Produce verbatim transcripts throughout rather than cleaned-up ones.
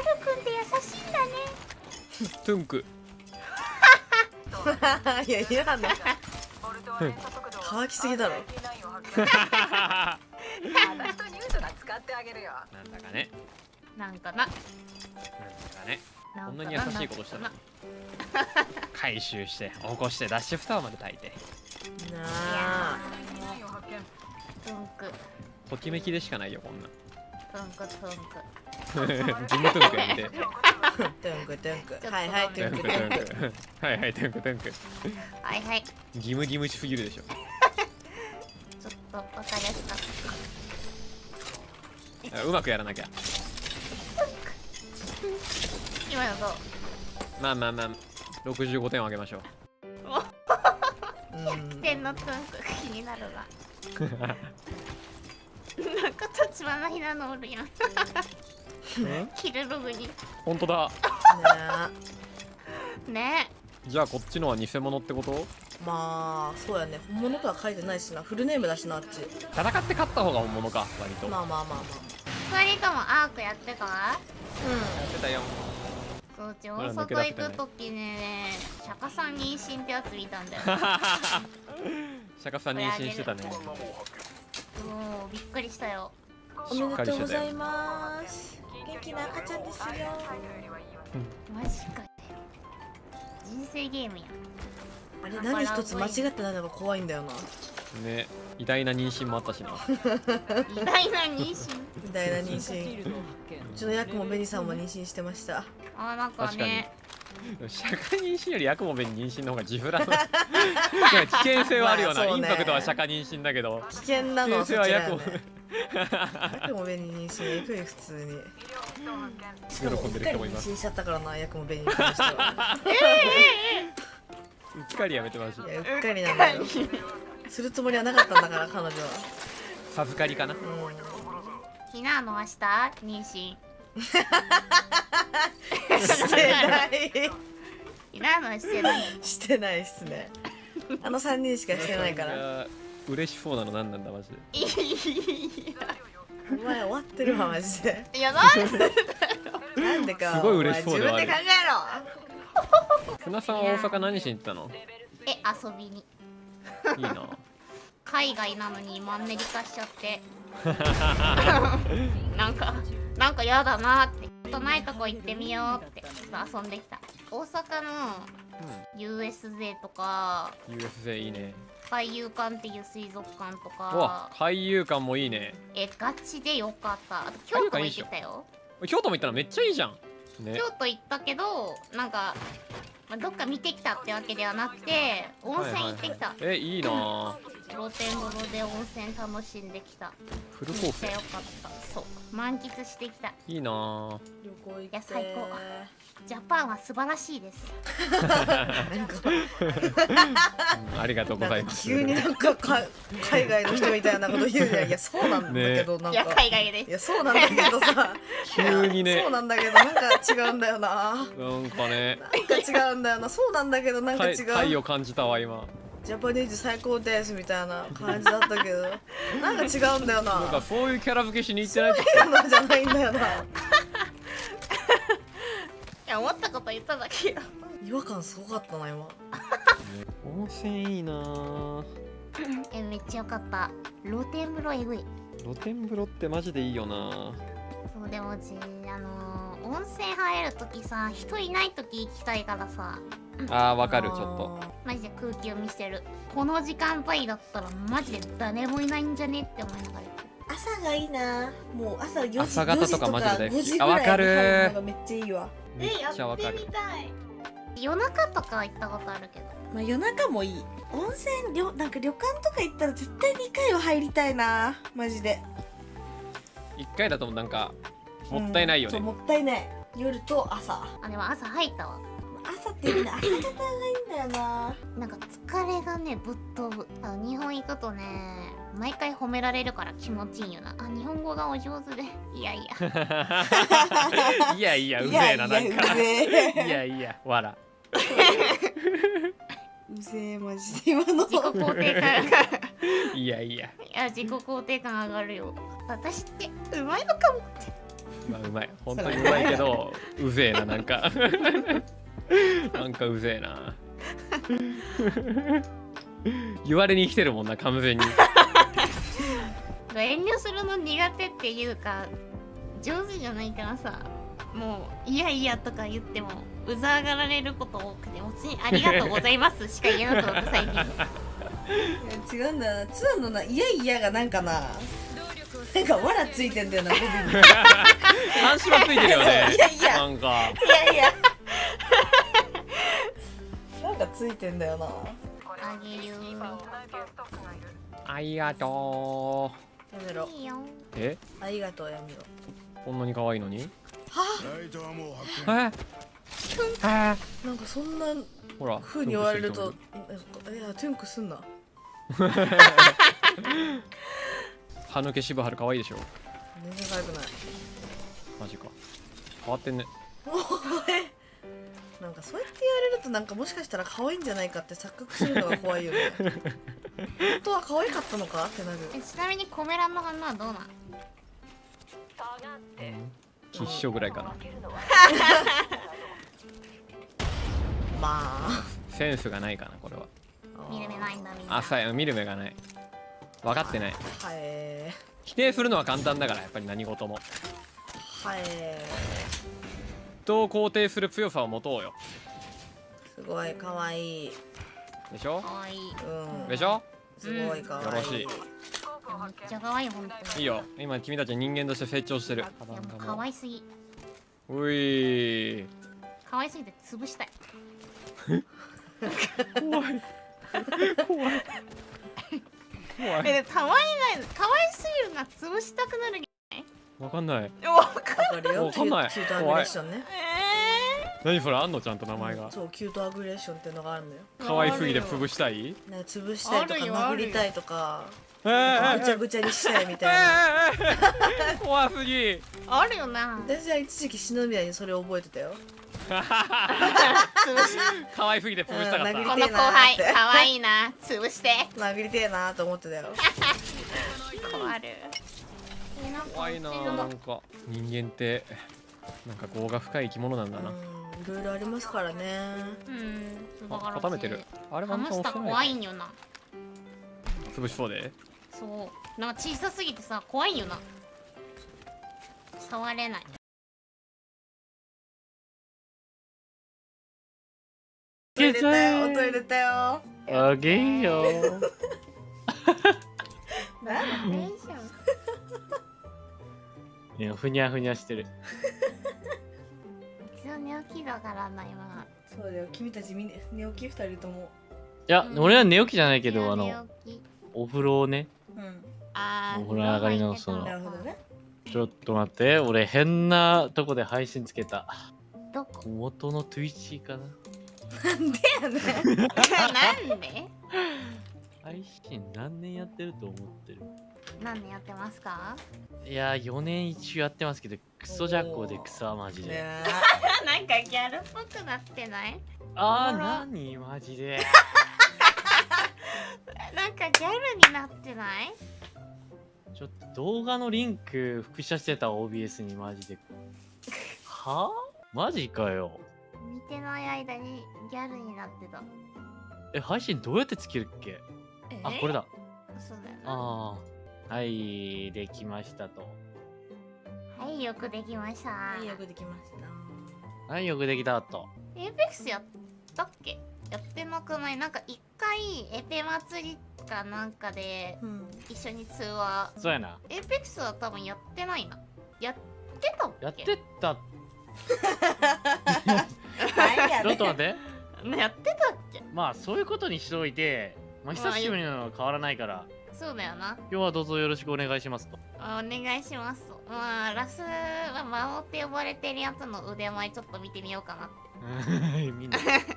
くんって優しいんだね。 トゥンク。 いや、いらんの。乾きすぎだろ。 なんだかね。 なんかな。 なんだかね。こんなに優しいことしたのに回収して起こしてダッシュフタワーまで炊いてなあ。 トゥンクときめきでしかないよこんなトゥンクトゥンク。 ジムトゥンクやめてトゥンクトゥンク。はいはい、トトゥンクトゥンクトゥンク。 ゥンクはいはいトゥンクトゥンクはいはい。 義務義務すぎるでしょちょっとわかりやすかった。 うまくやらなきゃ今のどう？ まあまあまあろくじゅうごてんをあげましょうひゃくてんのトゥンク気になるわ。なんか立花ひなのおるやん。キルログに。 本当だねじゃあこっちのは偽物ってこと？ まあそうやね、本物とは書いてないしな。フルネームだしな、あっち。 戦って勝った方が本物か割とまあまあまあまあ。 ふたりともアークやってた？ やってたよそう、うち大阪行くときね、釈迦さん妊娠ってやつ見たんだよ。 釈迦さん妊娠してたねもうびっくりしたよ。 おめでとうございます。元気な赤ちゃんですよ。 マジかよ。人生ゲームや。 あれ、何一つ間違ってないのが怖いんだよな。 ね偉大な妊娠もあったしな偉大な妊娠。 偉大な妊娠。うちのヤクもベニさんも妊娠してました。 あ、なんかね。 釈迦妊娠よりヤクモベに妊娠の方がジフラのなんか危険性はあるよな、 まあそうねインパクトは釈迦妊娠だけど危険なのは危そっちだよ険性はヤクモね。ヤクもベニ妊娠行くよ普通に。 喜んでる人もいます。 妊娠しちゃったからな、ヤクもベニに関しては。 うっかりやめてましいや、うっかりなんだよ。するつもりはなかったんだから彼女は。 授かりかな。 うん。 ひなの明日妊娠。 してない。 ひなのしてない。 してないっすね。あの三人しかしてないから。 いや嬉しそうなの何なんだマジで。 いお前終わってるわマジで。 や、なんでなんでか。 すごい嬉しそうではあるお前自分で考えろ。 船さんは大阪何しに行ったの？ え、遊びに。 いいな。 海外なのにマンネリ化しちゃって。なんか、なんかやだなって。とないとこ行ってみようって遊んできた。大阪の ユーエスジェー とか、 うん、ユーエスジェー いいね。 海遊館っていう水族館とうわか。 海遊館もいいね。 え、ガチでよかった。あと京都も行ってたよ。 京都も行ったのめっちゃいいじゃんね。 京都行ったけど、なんか、まあ、どっか見てきたってわけではなくて、温泉行ってきた。 えいいな。 露天風呂で温泉楽しんできた。 フルコースめっちゃよかった。そう、満喫してきた。 いいな。 旅行行って。 いや最高。ジャパンは素晴らしいです。 うん、ありがとうございます。 急になんかか海外の人みたいなこと言うじゃん。いやそうなんだけど、なんいやか。 海外です。 いやそうなんだけどさ。 急にね。 そうなんだけどなんか違うんだよな。 なんかね。 なんか違うんだよな。そうなんだけどなんか違う。 愛を感じたわ今。 ジャパニーズ最高ですみたいな感じだったけど、なんか違うんだよな。 なんかそういうキャラ付けしに行ってないって。 そういうのじゃないんだよな。 いや、思ったこと言っただけよ。 違和感すごかったな今。 温泉いいな。 え、めっちゃよかった。露天風呂えぐい。 露天風呂ってマジでいいよな。 そう、でもうちあのー、温泉入るときさ、人いないとき行きたいからさ。 あーわかるちょっと。 マジで空気を見せる。この時間帯だったらマジで誰もいないんじゃねって思いながら。 朝がいいな。もう朝よじ朝方とかマジで大好き。 ごじぐらいあわかるに入のがめっちゃいいわ。 めっちゃわかる。 夜中とかは行ったことあるけど。 まあ夜中もいい。温泉旅なんか旅館とか行ったら絶対にかいは入りたいなマジで。 一回だとなんかもったいないよね。 うん、そうもったいない。夜と朝。 あ、でも朝入ったわ。 朝っていうの朝方がいいんだよな。 なんか疲れがねぶっ飛ぶ。あの日本行くとね毎回褒められるから気持ちいいよな。あ、日本語がお上手で。いやいやいやいやうぜえななんか。いやいやわら。 うぜえマジで今の。 自己肯定感がいやいや。 いや自己肯定感上がるよ。私ってうまいのかもって。 まあうまい、本当にうまいけどうぜえな、なんかなんかうぜえな言われに来てるもんな、完全に遠慮するの苦手っていうか上手じゃないからさ、もういやいやとか言ってもうざがられること多くて、もちありがとうございますしか言えなくなった最近。 違うんだよな、ツアーのないやいやがなんかな、なんかわらついてんだよな、語尾に。 半島ついてるよね。 いやいやなんかいやいやなんかついてんだよな。 あげるありがとやめろ。 いいよ。 う。え、 ありがとう、やめろ。 こんなに可愛いのに。 はえあ、 なんかそんなほら風に言われると、いや、トゥンクすんな。 歯抜け渋春可愛いでしょ。 全然可愛くない。 マジか、変わってんね。 なんかそうやって言われると、なんかもしかしたら可愛いんじゃないかって錯覚するのが怖いよね。本当は可愛かったのかってなる。 え、ちなみにコメ欄の反応はどうなん？ きっしょぐらいかな。 まあセンスがないかな、これは。 見る目ないんだみんな。 浅い、見る目がない。分かってない。 はい否定するのは簡単だから、やっぱり何事もはい、 人を肯定する強さを持とうよ。 すごい可愛い。 でしょかわいい。 うんでしょ。 すごい可愛い。 よろしい。 めっちゃかわいい、ほんとに。 いいよ、今君たち人間として成長してる。 いやもうかわいすぎ。 ういかわいすぎて潰したい。 怖い怖い怖え、 い。 でたまにない、かわいすぎるな、潰したくなる。 わかんない。 わかわかるよ。 わかんないキュートアグレッションね。 え何それ、あんのちゃんと名前が。 そう、キュートアグレッションっていうのがあるのよ。 可愛すぎて潰したい。 なんか潰したいとかあるよ殴りたいとか、 えーぐちゃぐちゃにしたいみたいな。 えー怖すぎ。 ー、あるよな。 私は一時期篠宮にそれを覚えてたよ。 潰し可愛すぎて潰したかっうん殴りこた。 の後輩かわいいな、潰して。 殴りてえなと思ってたよ。 困る。え、なんか怖いな、なんか人間ってなんか業が深い生き物なんだな。 うん、いろいろありますからね。 うん、 あ、固めてる。あれハムスター怖いんよな。 潰しそうで。 そう、なんか小さすぎてさ、怖いよな。触れない。 音入れたよ、音入れたよ。 あげんよ。 なんテンション。 いやふにゃふにゃしてる。 一応寝起きだからな、今。 そうだよ、君たちみんな寝起き二人とも。 いや、 うん俺は寝起きじゃないけど、あ一応の、 寝起きお風呂をね、 うん、 あー、 お風呂上がりのそのなるほどね。 ちょっと待って、俺変なとこで配信つけた。 どこ元の Twitch かな。 なんでやねん。 なんで配信何年やってると思ってる？ 何年やってますか？ いやー、よねん一応やってますけど、クソジャッコで草マジで。 ねなんかギャルっぽくなってないあー、 おもろなにマジで。 なんかギャルになってないちょっと動画のリンク複写してた オービーエス にマジで。はぁ？マジかよ。 見てない間にギャルになってた。 え、配信どうやってつけるっけ？あ、これだ。 そうだよな。 ああ。はい、できましたと。 はい、よくできました。 はい、よくできました。 はい、よくできたと。 エイペックスやったっけ？やってなくない？なんか一回エペ祭りかなんかでうん。 一緒に通話。 そうやな。 エイペックスは多分やってないな。やってたっけ？ やってた。 はい、やちょっと待って。 やってたっけ？ まあ、そういうことにしておいて、まあ、久しぶりなのは変わらないから、 そうだよな。 今日はどうぞよろしくお願いしますと。 あ、お願いします。まあ、ラスは魔王って呼ばれてるやつの腕前ちょっと見てみようかなって。 みんな。 てか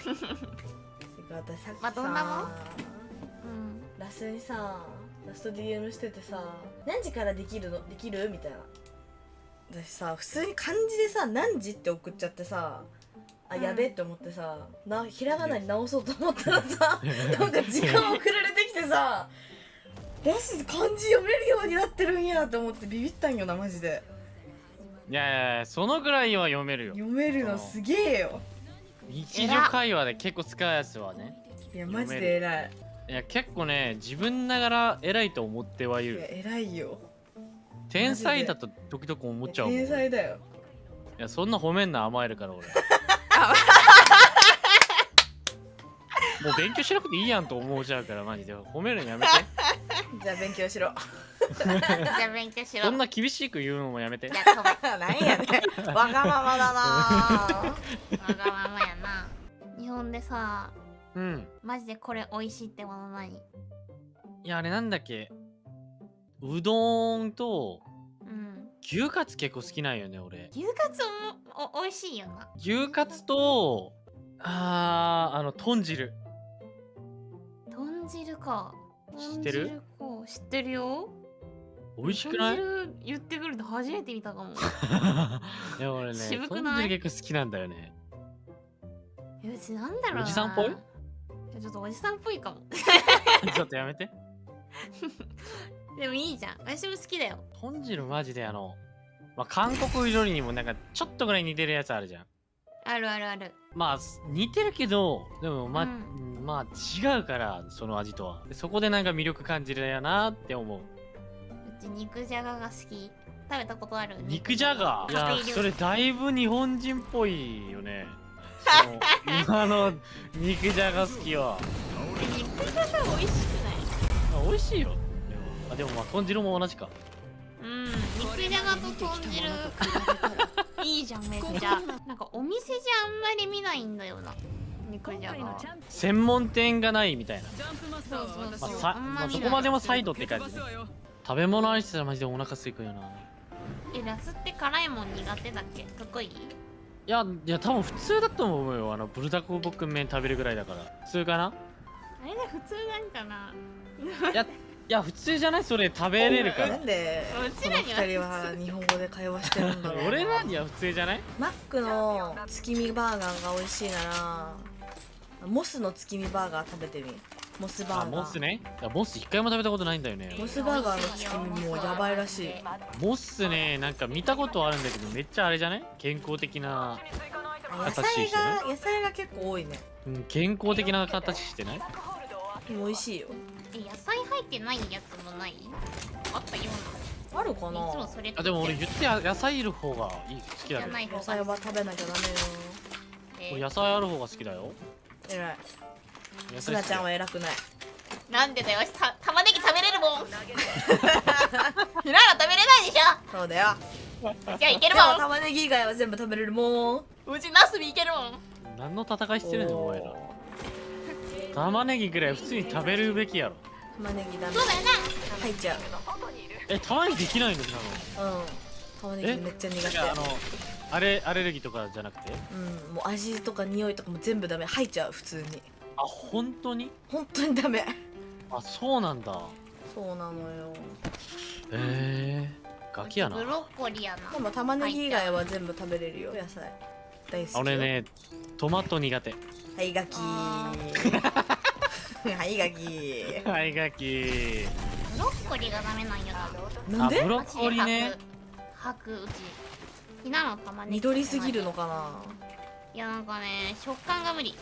私さっきさ、 まあどんなもんうん。 ラスにさ、ラスト ディーエム しててさ、何時からできるのできるみたいな。私さ、普通に漢字でさ、何時って送っちゃってさ、あ、 うんやべえって思ってさ、なひらがなに直そうと思ったらさ、なんか時間送られてきてさ、ラス漢字読めるようになってるんやと思ってビビったんよな、マジで。 いやいやいや、そのぐらいは読めるよ。 読めるのすげえよ。 日常会話で結構使うやつはね。 いやマジで偉い。 いや結構ね、自分ながら偉いと思ってはいいやる。 偉いよ。 天才だと時々思っちゃうもん。い天才だよ。 やそんな褒めんな、甘えるから俺。もう勉強しなくていいやんと思っちゃうからマジで褒めるのやめて。 じゃあ勉強しろ。 じゃあ勉強しろ。 そんな厳しく言うのもやめて。 じゃあ飛べ。 なんやねん。わがままだな。 わがままやな。日本でさ、 うん。 マジでこれ美味しいってもの何？ いやあれなんだっけ、うどんとうん。 牛カツ結構好きなんよね俺。 牛カツもお美味しいよな。 牛カツとあーあの豚汁。 豚汁か。 知ってる？ 豚汁か知ってるよ。 美味しくない？ 豚汁言ってくると初めて見たかも。 いや俺ね、 渋くない？ 豚汁結構好きなんだよね。 え、うちなんだろうな。 おじさんっぽい？ いやちょっとおじさんっぽいかも。 ちょっとやめて。 でもいいじゃん。私も好きだよ。 豚汁マジであの、まあ、韓国料理にもなんかちょっとぐらい似てるやつあるじゃん。 あるあるある。 まあ似てるけどでもまあ、 うんまあ違うからその味とは。でそこでなんか魅力感じるやなって思う。 うち肉じゃがが好き。食べたことある？ 肉じゃが、いや家庭料理それだいぶ日本人っぽいよね。その今の肉じゃが好きは。 肉じゃが美味しくない？ あ美味しいよ。でもあでもまあ豚汁も同じか。 うん、肉じゃがと豚汁いいじゃんめっちゃ。なんかお店じゃあんまり見ないんだよな、肉じゃがは。 専門店がないみたいな。 そうそうまあそう、 さあんま見ない。 まあどこまでもサイドって感じね。食べ物愛してたらマジでお腹すいくよな。 え、ラスって辛いもん苦手だっけ？得意？ いやいや多分普通だと思うよ。あのブルダコ僕麺食べるぐらいだから普通かな。 あれが普通なんかな。 いやいや普通じゃない？それ食べれるからなん。でこのうちらには二人は日本語で会話してるんだろう。 俺らには普通じゃない？ マックの月見バーガーが美味しいならモスの月見バーガー食べてみ。モスバあーガー。 モスね。いやモス一回も食べたことないんだよね。 モスバーガーの月見もやばいらしい。 モスね、なんか見たことあるんだけどめっちゃあれじゃない？健康的な、 野菜が野菜が結構多いね。 うん、健康的な形してない？ でも美味しいよ。 え、野菜入ってないやつもない？あったようあるかな。いつもな。 それあでも俺言ってや野菜いる方がいい好きだけど。 じゃない方野菜が。 は食べなきゃダメよ。 え俺野菜ある方が好きだよ。 偉い。 野すなちゃんは好偉くない。 なんでだよ、た玉ねぎ食べれるもん。ひらら食べれないでしょ。 そうだよ。 じゃあいけでもるもん。 玉ねぎ以外は全部食べれるもん。 うちナスビいけるもん。 き。何の戦いしてるのお前ら。玉ねぎぐらい普通に食べるべきやろ。 玉ねぎダメ。 そうだよな。 入っちゃう。 え玉ねぎできないのなの？ うん。玉ねぎめっちゃ苦手。 いやあのあれアレルギーとかじゃなくて？ うん。もう味とか匂いとかも全部ダメ。入っちゃう普通に。 あ本当に？ 本当にダメ。 あそうなんだ。 そうなのよ。 へえガキやな。 ブロッコリーやな。 でも玉ねぎ以外は全部食べれるよ。野菜大好きよ。 俺ねトマト苦手。 はいガキあー。はいガキー。 はいガキ。 ブロッコリーがダメなんよな。 なんであブロッコリーね。 吐くうち。ひなの玉ねぎ。 緑すぎるのかな。 いやなんかね、食感が無理。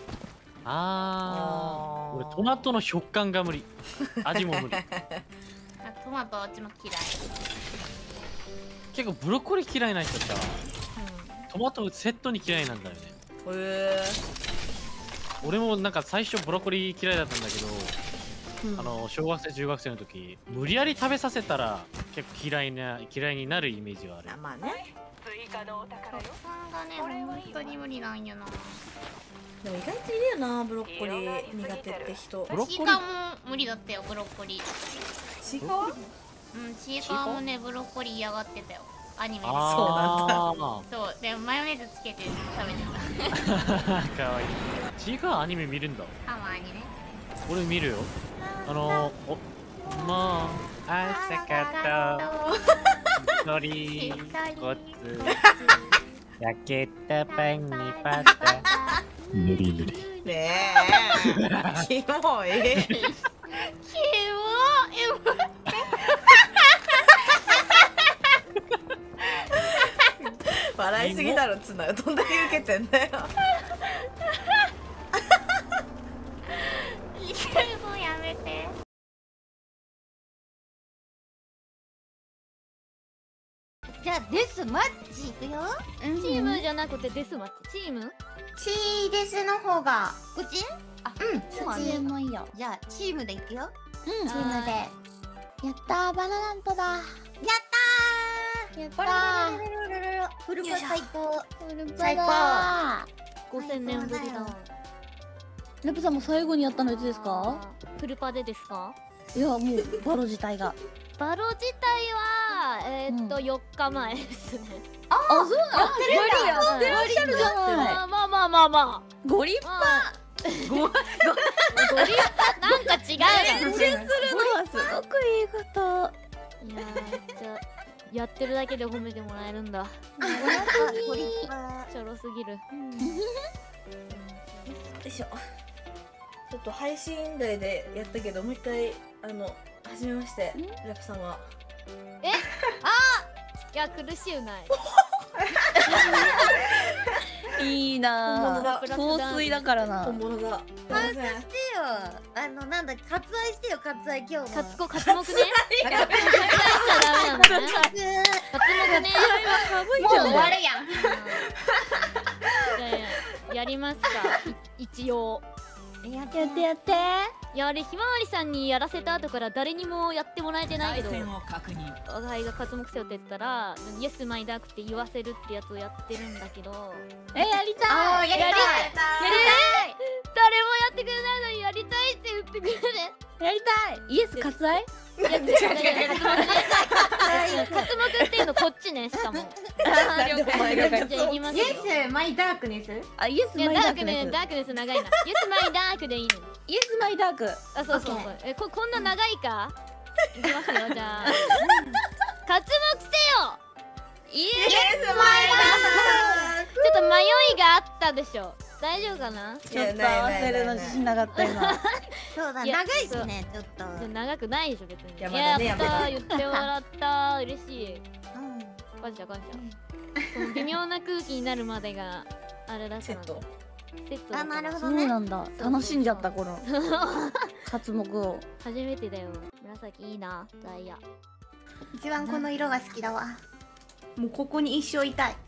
あああー俺トマトの食感が無理。味も無理。 あトマトはうちも嫌い。 結構ブロッコリー嫌いな人さうトマトセットに嫌いなんだよね。 ん。へえ。 俺もなんか最初ブロッコリー嫌いだったんだけど、 うんあの小学生中学生の時無理やり食べさせたら結構嫌いな嫌いになるイメージはある。 あまあね。 食感がね、本当に無理なんよな。 でも意外といるよなブロッコリー苦手って人。 ブロッコリーチーカーも無理だったよ、ブロッコリー。 ちいかわ？ うん、チーカーもね、ブロッコリー嫌がってたよ。アニメで。 あそう、でもマヨネーズつけて食べてた。 ーかわいい。ちいかわアニメ見るんだ。 たまにね。 俺見るよ。あのおもう朝かと鳥こつ焼けたパンにパタぬりぬり。 ねえ。キモい。 キモえ、待って。 笑いすぎだろつなよ。どんだけ受けてんだよ。 いやもうやめて。じゃあデスマッチいくよ。 チームじゃなくてデスマッチ。チーム？ チーデスの方がこっち？あ、うん、そうチーね。 ムもいいよ。 じゃあチームでいくよ。 うん。 チームで。やっやったー、バナナントだ。 たー。 やったバラバー。 ラバラバラバラフルパ最高。 最高。ごせんねんぶり最高だよだ。 レプさんも最後にやったのいつですか？ フルパでですか？ いやもうバロ自体が。 バロ自体はえーっとうよっかまえですね。 あ、そうなの？やってらっしゃるじゃない。 まあまあまあまあまご立あ。まあごゴリなんか違うな。 派するのはすごくいいこと。 いやーじゃあやってるだけで褒めてもらえるんだ。 ご立派。 ちょろすぎる。 よいしょ。ちょっと配信台でやったけどもう一回あの初めましてレプ様。 いや苦しゅうない。 いい本物だなぁ。総帥だからな。 本物だ。すいません。 してよ。あのなんだ割愛してよ割愛今日も。 カツコカツモクね。カツモクしちゃダメなのね。カツモクね。 もう終わるやん。 じゃあやりますか。い一応。 やっやってやって。 いやあれひまわりさんにやらせた後から誰にもやってもらえてないけど。 対戦を確認。 我が輩がカツモクせよって言ったらイエスマイダークって言わせるってやつをやってるんだけど。 え、やりたい。 あーやりたい。 やりたい。誰もやってくれないのにやりたいって言ってくれね。 やりたい。イエス割愛？ いや違う違う違う。カツモクね。カツモクっていうのこっちねしかも。 了解了解。 じゃあ行きますよ。 イエスマイダークネス。 あ、イエスいやマイダークネスダークです。 ダークネス長いな。イエスマイダークでいいの。 イエスマイダーク。 あそうそうそう。えここんな長いか。いきますよじゃあ。カツモクせよ。 イエイエスマイダーク。 ちょっと迷いがあったでしょ。大丈夫かな。 ちょっと合わせるの自信なかった今。 そうだいや長いしねちょっと。 じゃあ長くないでしょ別に。 いやまだねやったやまだー言ってもらった嬉しい。 うん。 感謝感謝。この微妙な空気になるまでがあれだから。 セット。 セットだあから。 そうなるほどね。 なんだ。楽しんじゃったこの活目を。 初めてだよ。紫いいなダイヤ。 一番この色が好きだわ。もうここに一生いたい。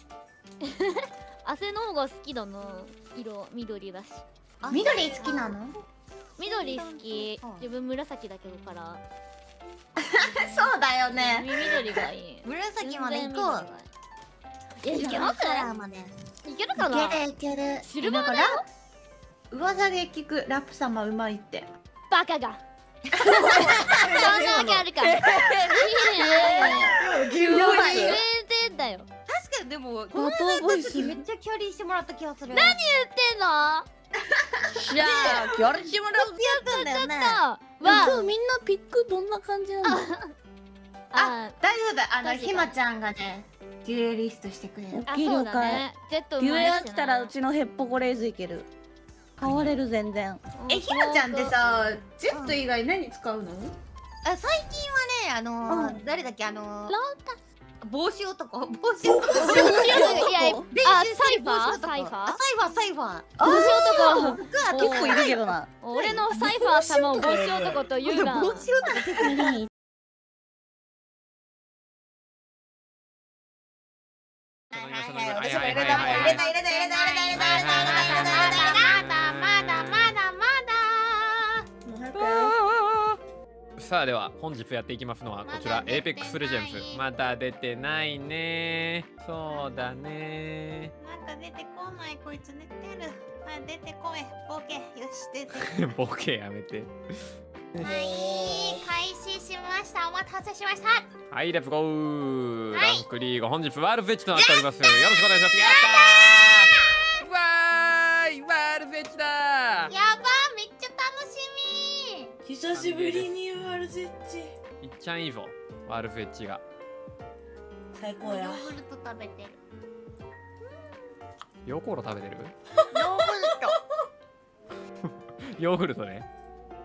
汗の方が好きだな。色緑だし。 緑好きなの？ 緑好き。自分紫だけどから。 そうだよね。 緑がいい。 紫まで行こう。 えいけます？ カラーまで。 いけるかな。 いけるいける。 シルバーだよ。 噂で聞くラップ様うまいって。 バカが。そんなわけあるか。いいね。 牛全然だよ。 確かにでもこの間行った時めっちゃキャリーしてもらった気がする。 何言ってんの？ じゃあ、やるしもらう。 やったんだよね。 わ今日みんなピックどんな感じなの？ あ大丈夫。あの確かにひまちゃんがねデュエリストしてくれる。 あそう了解。 だね。ジェットデュエうまいしなが来たらうちのヘッポコレーズいける。変われる全然。 えひまちゃんってさジェット以外何使うの？ あ最近はねあのーう誰だっけあのーロ帽子男帽子男。 いやあサイファーサイファーサイファーサイファー。 帽子男。 僕は結構いるけどな。 俺のサイファー様を帽子男と言うな。 帽子男ってはいはいはいはいはいはい入れた入れた入れた入れた入れた入れた入れたまだまだまだまだ。 もう早く。 さあでは本日やっていきますのはこちらまだ出てない Apex Legends。まだ出てないね。そうだね。 なんか出てこないこいつ寝てる。あ出てこいボケよし出て。 ボケやめて。 はい開始しましたお待たせしました。 はい、レッツゴー、 はいランクリーグ本日ワールドフェッチとなっております。よろしくお願いします。やったーわーいワールドフェッチだー。 やばめっちゃ楽しみ。 久しぶりにワルゼッチ。 いっちゃんいいぞワールドフェッチが。 最高やヨ。ーグルト食べてる。 ヨーコーロ食べてる？ ヨーグルト。 ヨーグルトね。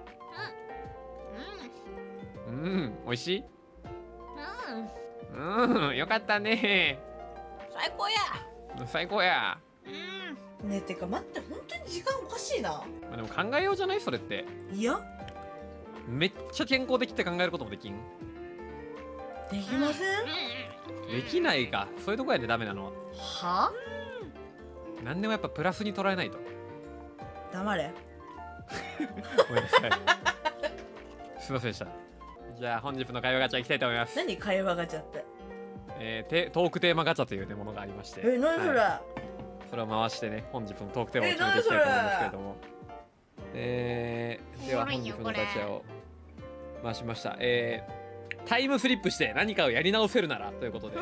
ううん、美味しい？ んうん。 うん、よかったね。 最高や。 最高や。 うん。 ねえてか待って、本当に時間おかしいな。 まあでも考えようじゃない、それって。 いやめっちゃ健康的って考えることもできん。 できません。 できないか、そういうとこやでダメなのは。 は何でもやっぱプラスに捉えないと。 黙れ。 ごめんなさい。すいませんでした。じゃあ本日の会話ガチャいきたいと思います。 何会話ガチャって。 えー、てトークテーマガチャという、ね、ものがありまして、 え、何それ、 はい、それを回してね、本日のトークテーマを決めていきたいと思うんですけれども、えー、では本日のガチャを回しました。えー、タイムスリップして何かをやり直せるならということではい。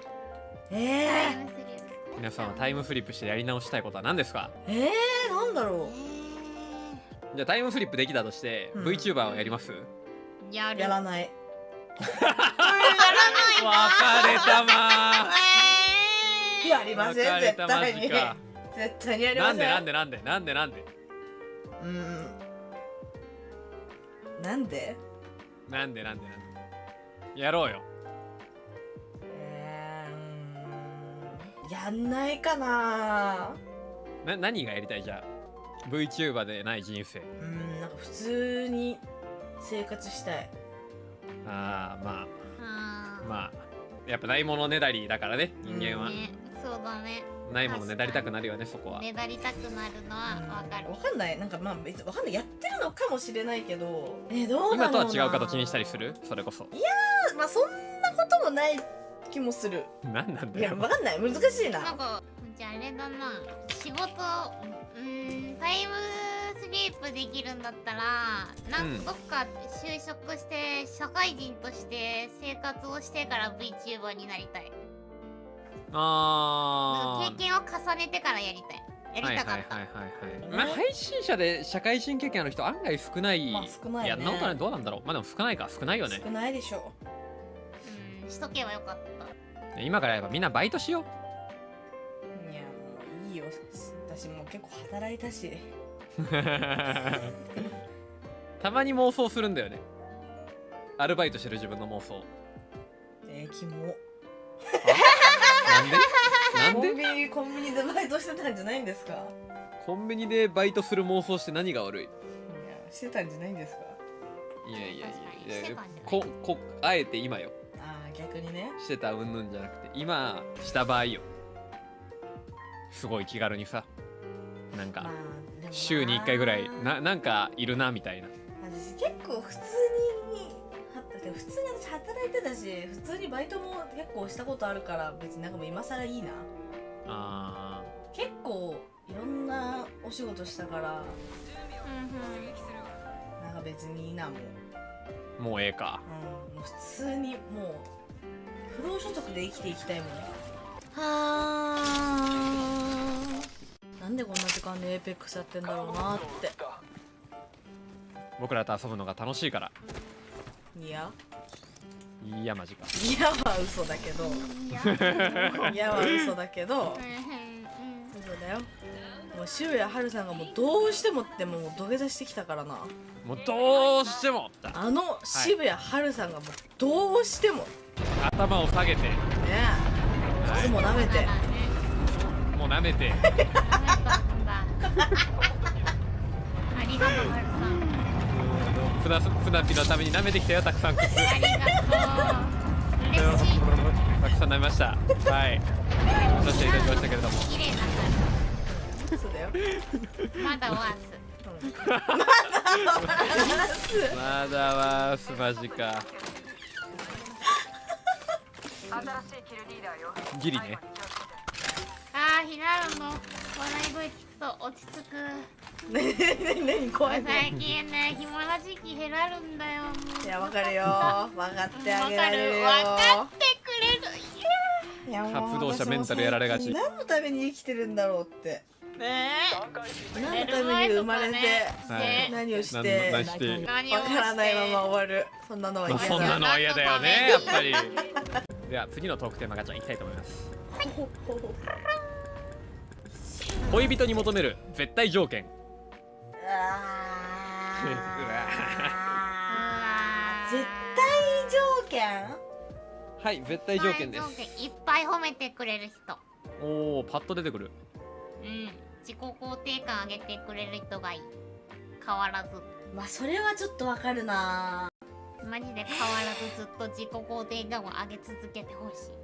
えー、 皆さんはタイムスリップしてやり直したいことは何ですか？ えー、なんだろう。 じゃあタイムスリップできたとして、うん、VTuber をやります？ やる。 やらない。 やらないわかれたまー。やりません、絶対に。絶対にやりません。 なんでなんでなんでなんでなんでうーん。なんでなんでなんでなんでやろうよ。 えー、やんないかな。 な、何がやりたい？じゃあ VTuber でない人生。 うん、なんか普通に生活したい。 ああ、まああまあやっぱないものねだりだからね、人間は、 ね、そうだね。 ないものねだりたくなるよね、そこは。 ねだりたくなるのはわかる。 わかんない、なんかまあ別にわかんない、やってるのかもしれないけど、えどうだろうな。 今とは違う形にしたりする？それこそ。 いやー、まあそんなこともない気もする。 なんなんだよ。 いや、わかんない、難しいな。 なんかじゃああれだな、仕事、うん、タイムスリープできるんだったら、なん、うん、どっか就職して社会人として生活をしてから VTuber になりたい。 あ経験を重ねてからやりたい。やりたかった。 はいはいはいはい。まあ配信者で社会人経験ある人案外少ない。 まあ少ないね。 いや、なんかね、どうなんだろう。まあでも少ないか、少ないよね。 少ないでしょう。うん、しとけばよかった。 今からやっぱみんなバイトしよう。いや、もういいよ。私も結構働いたし。 たまに妄想するんだよね。アルバイトしてる自分の妄想。 えー、キモ。 なんでなんでコンビニ、コンビニでバイトしてたんじゃないんですか？ コンビニでバイトする妄想して何が悪い？いや、 してたんじゃないんですか？ いやいやいやいや、ここあえて今よ。 ああ、逆にね。 してたうんぬんじゃなくて、今した場合よ。すごい気軽にさ、なんか、まあ、週にいっかいぐらいな、なんかいるなみたいな。 私結構普通に普通に私働いてたし、普通にバイトも結構したことあるから、別になんかもう今更いいな。 あー、結構いろんなお仕事したから、うんうん、なんか別にいいな。もうもうええか。 うん、もう普通にもう不労所得で生きていきたいもん。はー、なんでこんな時間でエーペックスやってんだろうなって。 僕らと遊ぶのが楽しいから。 いやいやマジか。 いやは嘘だけどいやは嘘だけど嘘だよ。もう渋谷春さんがもうどうしてもってもう土下座してきたからな。 もうどうしてもあの渋谷春さんがもうどうしても、 はい、頭を下げてねえ、靴も舐めて、はい、 もう舐めてありがとう春さん。 船船火のために舐めてきたよ、たくさん靴。 ありがとう。嬉しい。 たくさん舐めました。はい。させていただきましたけれども。 綺麗な感じ。そうだよ。 まだワース。 まだワースマジか。ギリね。 ああ、ひなるの笑い声聞くと落ち着く。 ねえねえねえ、怖いね。 最近ね、暇な時期減らるんだよ。 いや、わかるよ。分かってあげられるよ。 分かってくれる。 いや、 活動者メンタルやられがち。 何のために生きてるんだろうって。 ねえ。何のために生まれて、何をして、わからないまま終わる。そんなのは嫌だ。 そんなのは嫌だよね、やっぱり。では次のトークテーマガチャいきたいと思います。恋人に求める絶対条件。 絶対条件？ はい絶対条件です。 絶対条件いっぱい褒めてくれる人。 おおパッと出てくる。 うん自己肯定感上げてくれる人がいい。変わらずまあそれはちょっとわかるな。 マジで変わらずずっと自己肯定感を上げ続けてほしい。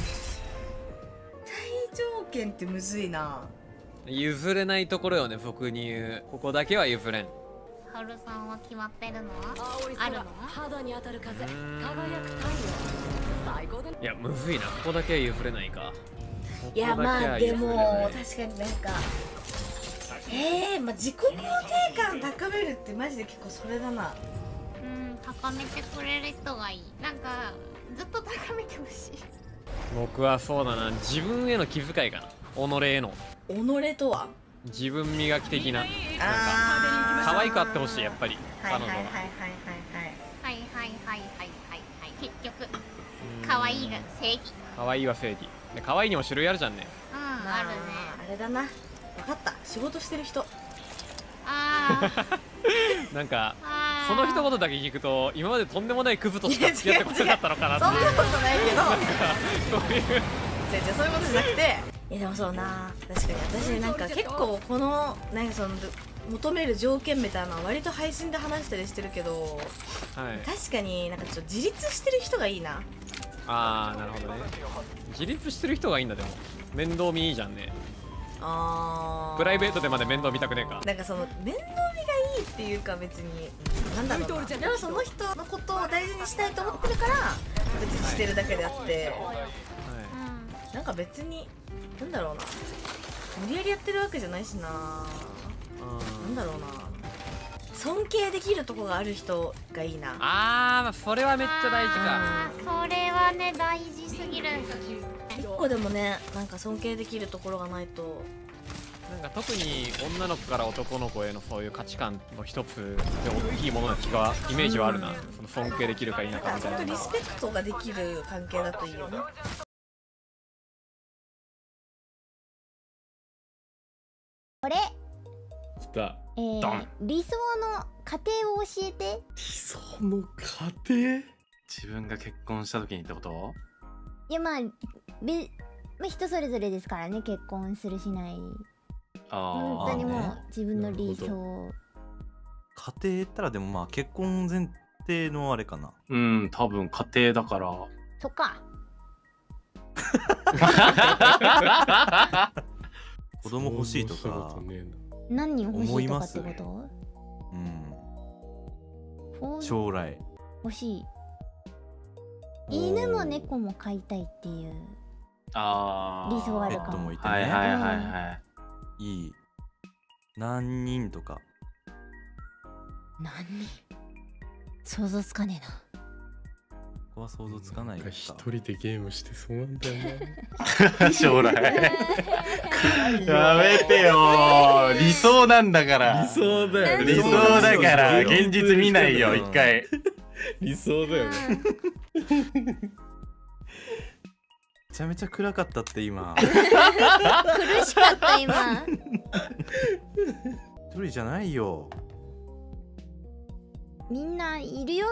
最条件ってむずいな。 譲れないところよね僕に言う。ここだけは譲れん。 ハルさんは決まってるのはあるのは肌に当たる風、 うーん輝く太陽。最高だね。 いやむずいな。ここだけは譲れないか。 いやまあでもここだけは確かになんかえー、まあ自己肯定感高めるってマジで結構それだな。 うん高めてくれる人がいい。なんかずっと高めてほしい。 僕はそうだな自分への気遣いかな。己への己とは自分磨き的な。なんかあ可愛くあってほしいやっぱりはいはい彼女は。 はいはいはいはいはいはいはいはいはい結局うん可愛いが正義。 可愛いは正義で可愛いにも種類あるじゃんね。 うんまああるね。 あれだな。分かった。仕事してる人。 あーなんかあーその一言だけ聞くと今までとんでもないクズとしか付き合ってこなかったのかなっていう。 そんなことないけどそういうじゃじゃそういうことじゃなくて、いやでもそうな、確かに私なんか結構このなんかその求める条件みたいなのは割と配信で話したりしてるけど、 はい。 確かになんかちょっと自立してる人がいいな。 ああなるほどね。自立してる人がいいんだ。でも面倒見いいじゃんね。 あープライベートでまで面倒見たくねえか。 なんかその面倒見がいいっていうか別になんだろうな、それはその人のことを大事にしたいと思ってるから別にしてるだけであって、 はいなんか別になんだろうな、無理やりやってるわけじゃないしな、なんだろうな、尊敬できるとこがある人がいいな。 ああそれはめっちゃ大事か。 あーそれはね大事すぎる。 一個でもね、なんか尊敬できるところがないと。 なんか特に女の子から男の子へのそういう価値観の一つで大きいものな気がイメージはあるな。その尊敬できるか否かみたいなちゃんとリスペクトができる関係だといいよね。 これ、 来た。 えードン、 理想の家庭を教えて。 理想の家庭。 自分が結婚した時にってこと？ いやまあべ、まあ、人それぞれですからね、結婚するしない。 あ本当にもう自分の理なる想。 家庭言ったらでもまあ結婚前提のあれかな。 うん、多分家庭だからとか。 子供欲しいとか何人欲しいとかってこと？ うん。将来欲しい。犬も猫も飼いたいっていうあ理想あるかも。 ペットもいてね。 はいはいはいはい。 いい。何人とか。 何人？想像つかねえな。 ここは想像つかないか。 一人でゲームしてそうなんだよな。将来。やめてよ。理想なんだから。 理想だよ。 理想だから現実見ないよ一回。 理想だよね。 めちゃめちゃ暗かったって今。 苦しかった今。 一人じゃないよ。 みんないるよ。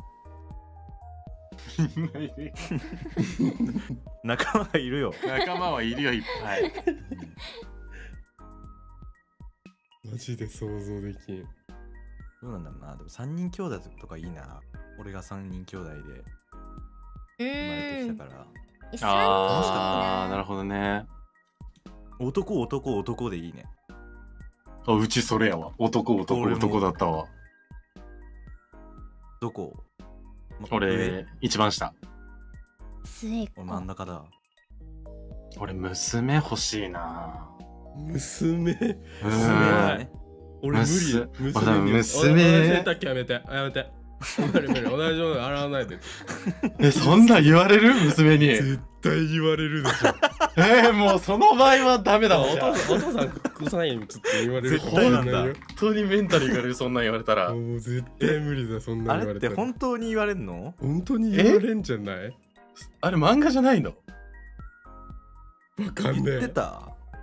仲間がいるよ。 仲間はいるよいっぱい。 マジで想像できん。 どうなんだろうな。でもさんにん兄弟とかいいな。俺がさんにん兄弟で生まれてきたから。 ああ、なるほどね。 男男男でいいね。 あ、うちそれやわ。男男男だったわ。 どこ？ 俺一番下。 末っ子。 俺真ん中だ。 俺娘欲しいな。 娘。 娘。 俺無理。 娘。 娘。やめてやめて。無理無理同じもの洗わないで。 え、そんなん言われる娘に。 絶対言われるでしょ。 えー、もうその場合はダメだもん。 お父さんお父さんくさないようにちょっと言われる。 絶対なんだ。 本当にメンタルいかれるそんなん言われたら。 もう絶対無理だそんなあ言われたら。 れって本当に言われんの？ 本当に言われんじゃない？ あれ漫画じゃないの？ わかんねえ。 言ってた？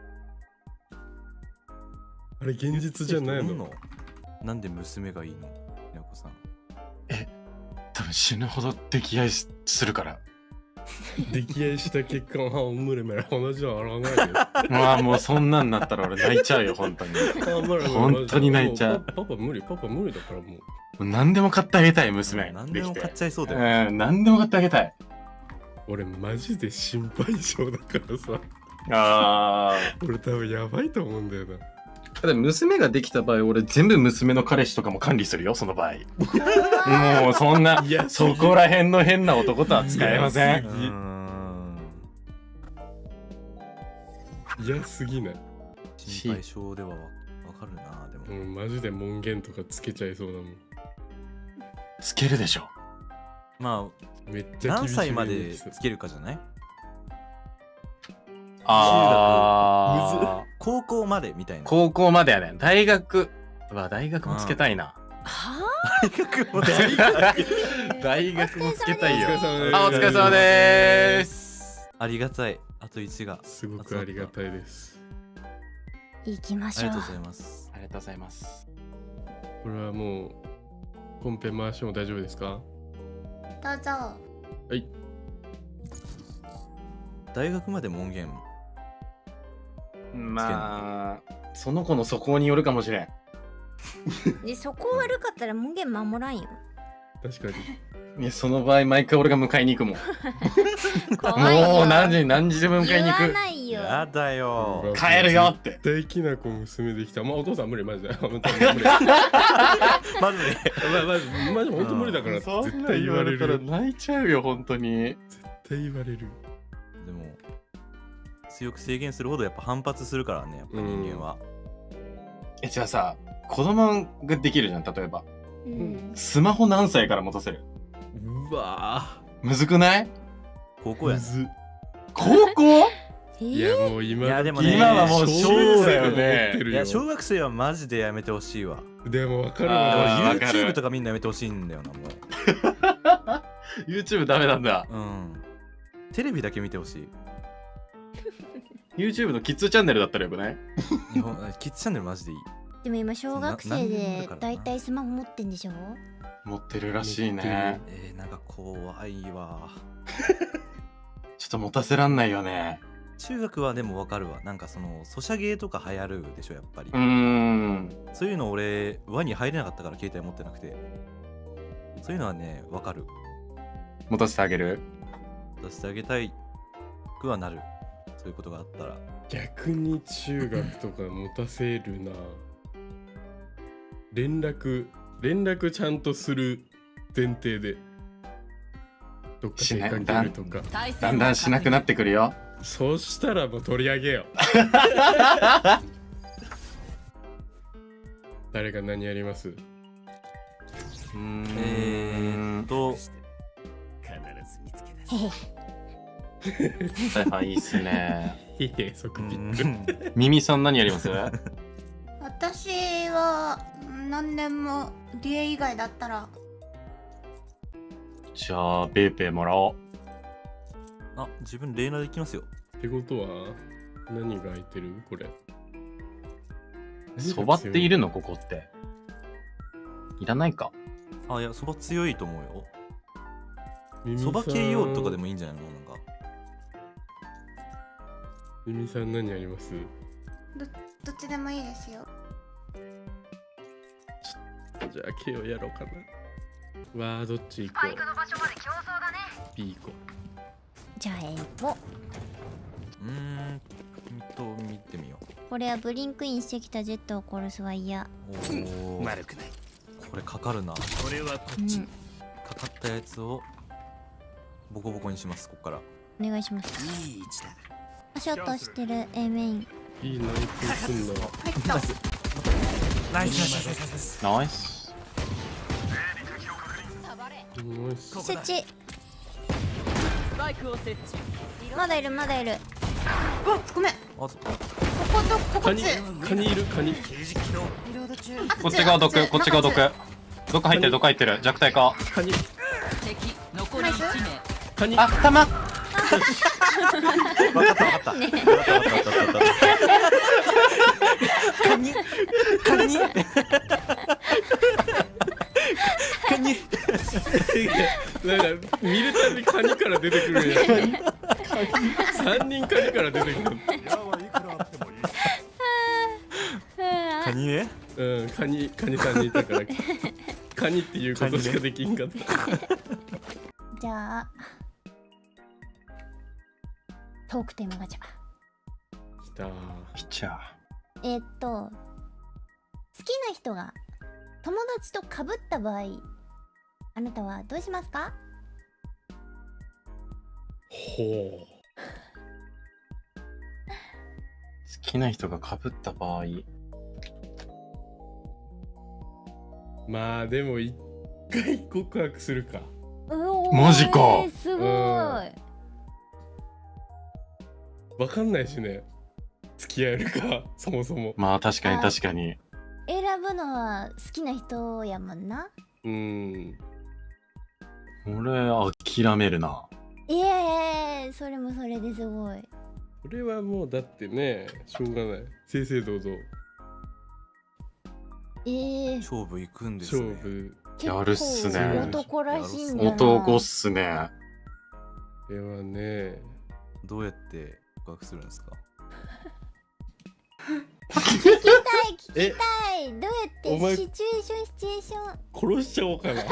あれ現実じゃないの？ なんで娘がいいの？やこさん。 え、多分死ぬほど溺愛するから。 溺愛した結果は無理無理同じは洗わないよ。 まあもうそんなんなったら俺泣いちゃうよ本当に。本当に泣いちゃう。 パパ無理パパ無理だからもう。 もう何でも買ってあげたい娘。 何でも買っちゃいそうだよ。 うん、何でも買ってあげたい。 俺マジで心配性だからさ。 ああ。 俺多分やばいと思うんだよな。 ただ娘ができた場合、俺全部娘の彼氏とかも管理するよ、その場合。もうそんな、そこら辺の変な男とは使えません。 嫌すぎない。 心配性ではわかるな、でも。 うん、マジで門限とかつけちゃいそうだもん。 つけるでしょ。 まあ、めっちゃ何歳までつけるかじゃない？ ああ、 高校までみたいな。 高校までやね。大学は大学もつけたいな。 はあ？大学も大学もつけたいよ。 あ、 お疲れ様です。 ありがたい。あといちがすごくありがたいです。 行きましょう。 ありがとうございます。 ありがとうございます。 これはもうコンペ回しても大丈夫ですか？ どうぞ。 はい。 大学まで門限。 まあその子の素行によるかもしれん。 でそこ悪かったら門限守らんよ。 確かに。 いやその場合毎回俺が迎えに行くもん。 怖いよ。 もう何時何時でも迎えに行く。 言わないよ。 やだよ。 帰るよって。 絶対きなこ娘できた。まあお父さん無理マジで。本当に無理。マジで。マジマジ本当無理だから絶対言われる。 泣いちゃうよ本当に。 絶対言われる。 でも強く制限するほどやっぱ反発するからね、やっぱ人間は。 え、じゃあさ、子供ができるじゃん、例えば。 うん、 スマホ何歳から持たせる？ うわぁ。むずくない？ 高校や。 高校？ いやもう今、 いやでもね、 今はもう小だよね。 いや小学生はマジでやめてほしいわ。 でも分かるわ。 YouTube とかみんなやめてほしいんだよな、もう。YouTube ダメなんだ。 うん。テレビだけ見てほしい。 YouTube のキッズチャンネルだったらよくない？ 日本キッズチャンネルマジでいい。 でも今小学生でだいたいスマホ持ってんでしょ？ 持ってるらしいね。 えー、なんか怖いわ。 ちょっと持たせらんないよね。 中学はでもわかるわ。なんかそのソシャゲとか流行るでしょやっぱり。 うーん。 そういうの俺輪に入れなかったから携帯持ってなくて。そういうのはねわかる。 持たせてあげる？ 持たせてあげたいくはなる。そういうことがあったら。 逆に中学とか持たせるな。連絡連絡ちゃんとする前提でどっか出かけるとかだんだんしなくなってくるよ。 そうしたらもう取り上げよう。誰が何やります？ うーんえーっとはいはい、いいっすね。 いいえ、即ピック。 ミミさん何やります？ 私は何年もリエ以外だったら。 じゃあペイペイもらおう。 あ、自分レーナできますよ。 ってことは何が空いてる？これそばっているの？ここっていらないか。 あ、いや、そば強いと思うよ。そば ケーオー とかでもいいんじゃないの？なんかミミさん何やります？ どどっちでもいいですよ。 じゃあ ケーオー やろうかな。わあ、どっち行こう。バイクの場所まで競争だね。B 行こう。 じゃあ A をうーんと見てみよう。 これはブリンクインしてきたジェットを殺すは嫌。 おお悪くない。これかかるな。これはこっち、うん、かかったやつをボコボコにします。ここからお願いします。いい位置だ。足音してる A メイン。 いいナイフすんの。 ナイスナイスナイスナイス。 設置。まだいるまだいる。 あ、ごめん。こことここっち。 カニいるカニ。 こっち側毒、こっち側毒。毒入ってる毒入ってる。弱体化。 カニ。 カニ。あ、玉。 わかったわかった。カニカニカニなんか見るたびカニから出てくるやん。三人カニから出てくる。 カニね。 うん、カニカニさんにいたからカニっていうことしかできんかった。 じゃあトークテーマガチャ。 きたー。 きちゃえーっと好きな人が友達と被った場合、あなたはどうしますか？ ほう。 好きな人が被った場合、 まあでも一回告白するか。 マジか。 えーすごい。 わかんないしね。付き合えるかそもそも。 まあ確かに確かに。 選ぶのは好きな人やもんな。 うーん。 俺諦めるな。 いえそれもそれですごい。 これはもうだってね、しょうがない。正々堂々。 えー、 勝負行くんですね。 勝負。 やるっすね。 男らしいんだな。 男っすね。 これはね。 どうやって告白するんですか？ 聞きたい聞きたい。どうやお前ってシチュエーションシチュエーション殺しちゃおうかな。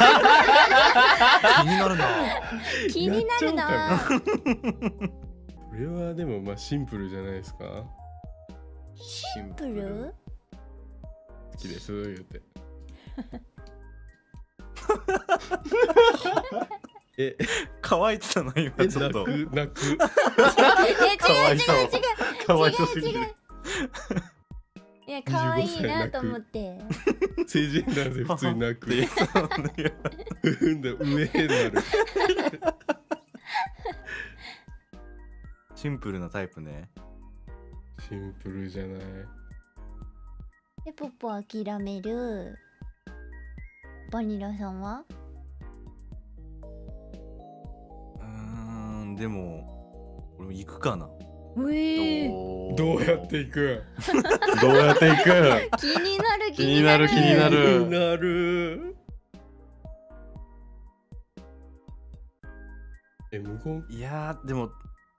気になるな。 気になるな。 これはでもまあシンプルじゃないですか。 シンプル？ 好きです言うて。え、 乾いてたの今えちょっと。 泣く泣く。 え、 かわ違う違いそうう違う。 かわいそうすぎる。 いや、可愛いなと思って。 成人男性普通に泣く。うんだ上になる。 シンプルなタイプね。 シンプルじゃない。 で、ポッポ諦める。バニラさんは？ うーん、でも俺も行くかな。 うえどうやっていく？ どうやっていく？ 気になる気になる気にな気にる。 なる。え、無言？ いやーでも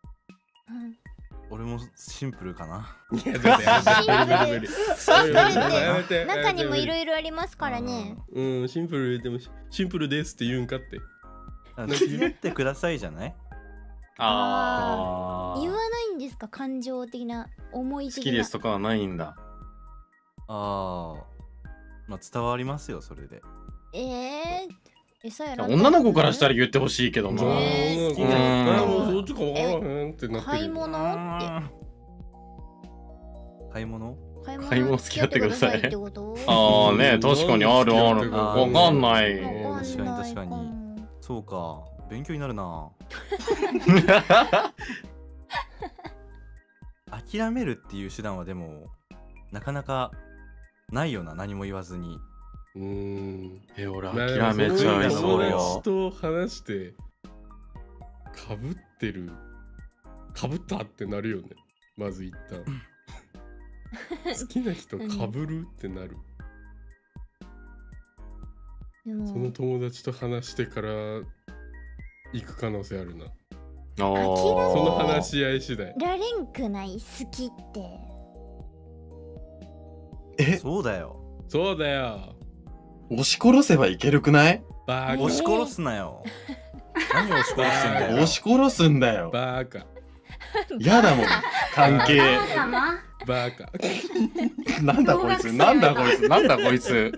俺もシンプルかな。 いやだってやめて無理無理無理。 シンプルやめって中にもいろいいろありますからね。 うん、シンプルでもシンプルですって言うんかって。 付き合ってくださいじゃない？ あ言わないんですか？感情的な思い的な。 好きですとかはないんだ。 ああ、まあ伝わりますよそれで。 えー、餌やら女の子からしたら言ってほしいけどな。 えー、 好きなもうそっちか分からへんってなってる。 買い物って買い物？ 買い物買い物付き合ってくださいってこと？ ああね、確かにあるある。 あーわかんない。 わかんない確かに確かに。そうか、勉強になるな。諦めるっていう手段はでもなかなかないよな、何も言わずに。 うーん。 え、俺まあでも諦めちゃいそそうういうよ友。達と話してかぶってるかぶったってなるよね。まず一旦好きな人かぶるってなる。 でもその友達と話してから行く可能性あるな。 あーその話し合い次第。 られんくない？好きってえ、 そうだよ。 そうだよ。 押し殺せばいけるくない？ バカ。 押し殺すなよ。何を押し殺してんだよ。 押し殺すんだよ。 バカ。 やだもん、関係。 かな。 バカ。 なんだこいつ、なんだこいつ、なんだこいつ。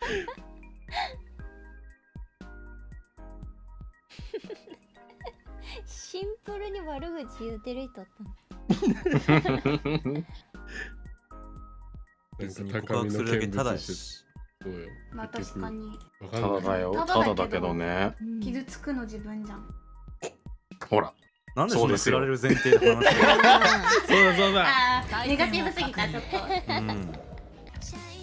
シンプルに悪口言うてる人ったの。 別に告白するだけただし。 そうよ。 まあ確かに。 ただだよ、ただだけどね。 傷つくの自分じゃん。 ほら。 なんでそんな振られる前提で話してる？ そうだそうだ。 ああ、ネガティブすぎたちょっと。 うん。